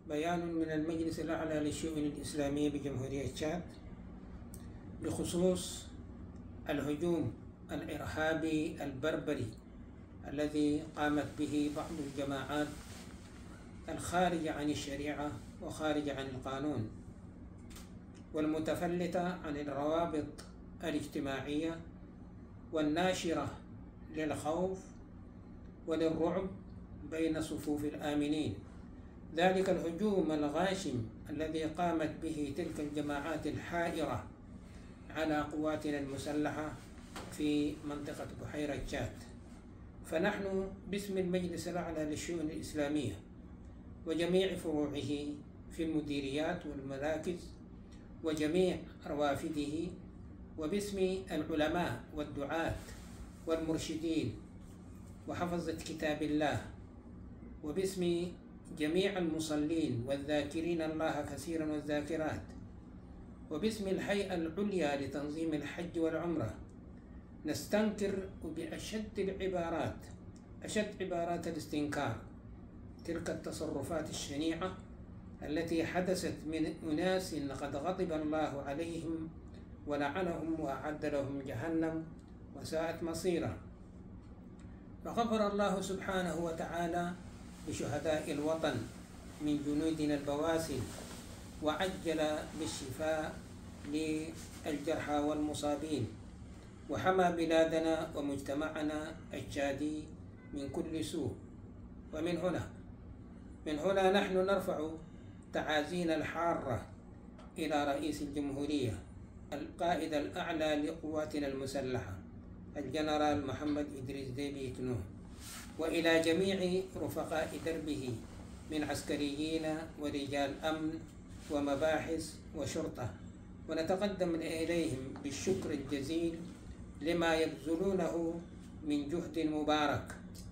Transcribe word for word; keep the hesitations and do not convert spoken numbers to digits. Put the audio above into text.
بيان من المجلس الأعلى للشؤون الإسلامية بجمهورية تشاد بخصوص الهجوم الإرهابي البربري الذي قامت به بعض الجماعات الخارجة عن الشريعة وخارجة عن القانون والمتفلتة عن الروابط الاجتماعية والناشرة للخوف وللرعب بين صفوف الآمنين. ذلك الهجوم الغاشم الذي قامت به تلك الجماعات الحائرة على قواتنا المسلحة في منطقة بحيرة تشاد. فنحن باسم المجلس الأعلى للشؤون الإسلامية وجميع فروعه في المديريات والمراكز وجميع روافده، وباسم العلماء والدعاة والمرشدين وحفظة كتاب الله، وباسم جميع المصلين والذاكرين الله كثيرا والذاكرات، وباسم الهيئة العليا لتنظيم الحج والعمرة، نستنكر بأشد العبارات أشد عبارات الاستنكار تلك التصرفات الشنيعة التي حدثت من أناس قد غضب الله عليهم ولعنهم وأعد لهم جهنم وساءت مصيرا. فغفر الله سبحانه وتعالى لشهداء الوطن من جنودنا البواسل وعجل بالشفاء للجرحى والمصابين، وحمى بلادنا ومجتمعنا التشادي من كل سوء. ومن هنا من هنا نحن نرفع تعازينا الحارة إلى رئيس الجمهورية القائد الأعلى لقواتنا المسلحة الجنرال محمد إدريس ديبي إتنو، وإلى جميع رفقاء دربه من عسكريين ورجال أمن ومباحث وشرطة، ونتقدم إليهم بالشكر الجزيل لما يبذلونه من جهد مبارك